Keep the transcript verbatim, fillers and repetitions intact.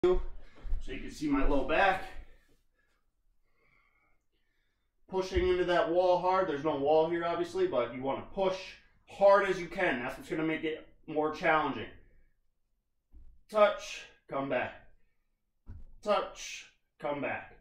So you can see my low back. Pushing into that wall hard. There's no wall here, obviously, but you want to push hard as you can. That's what's going to make it more challenging. Touch, come back. Touch, come back.